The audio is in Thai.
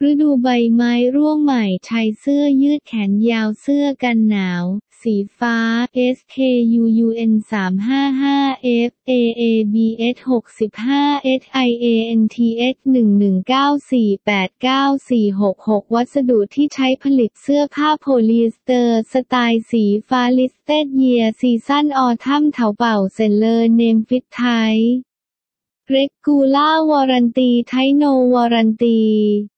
ฤดูใบไม้ร่วงใหม่ชายเสื้อยืดแขนยาวเสื้อกันหนาวสีฟ้า SKUUN 355 FAABS 65 SIANTX 11948946วัสดุที่ใช้ผลิตเสื้อผ้าโพลีเอสเตอร์สไตล์สีฟ้า Listed Year Season Autumn เถาเป่าเซนเลอร์เนมฟิตไทRegular Warranty Type No Warranty